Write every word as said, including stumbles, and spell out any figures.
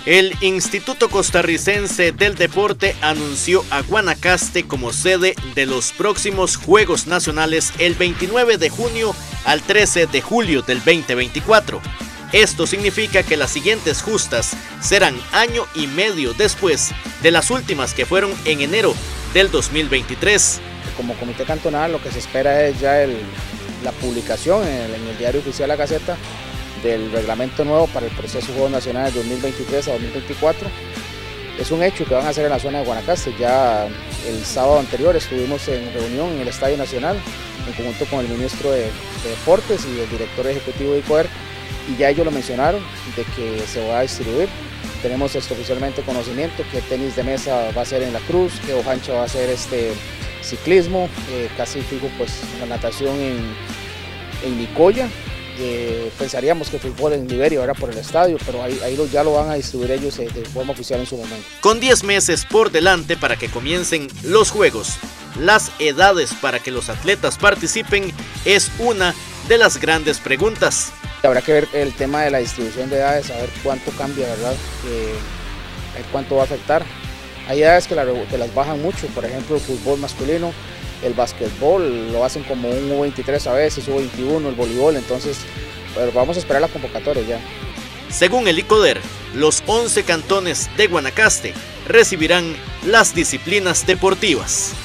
El Instituto Costarricense del Deporte anunció a Guanacaste como sede de los próximos Juegos Nacionales el veintinueve de junio al trece de julio del veinte veinticuatro. Esto significa que las siguientes justas serán año y medio después de las últimas que fueron en enero del dos mil veintitrés. Como comité cantonal lo que se espera es ya el, la publicación en el, en el diario oficial La Gaceta del reglamento nuevo para el proceso Juegos Nacionales dos mil veintitrés a dos mil veinticuatro. Es un hecho que van a ser en la zona de Guanacaste. Ya el sábado anterior estuvimos en reunión en el Estadio Nacional en conjunto con el ministro de, de Deportes y el director ejecutivo de ICODER, y ya ellos lo mencionaron de que se va a distribuir. Tenemos esto oficialmente conocimiento que tenis de mesa va a ser en La Cruz, que hojancha va a ser este ciclismo, eh, casi fijo pues la natación en, en Nicoya. Eh, pensaríamos que fútbol en Liberia era por el estadio, pero ahí, ahí lo, ya lo van a distribuir ellos eh, de forma oficial en su momento. Con diez meses por delante para que comiencen los Juegos, las edades para que los atletas participen es una de las grandes preguntas. Habrá que ver el tema de la distribución de edades, a ver cuánto cambia, ¿verdad? Eh, a ver cuánto va a afectar. Hay edades que, la, que las bajan mucho, por ejemplo el fútbol masculino, el básquetbol lo hacen como un U veintitrés a veces, U veintiuno, el voleibol, entonces pero vamos a esperar la convocatoria ya. Según el ICODER, los once cantones de Guanacaste recibirán las disciplinas deportivas.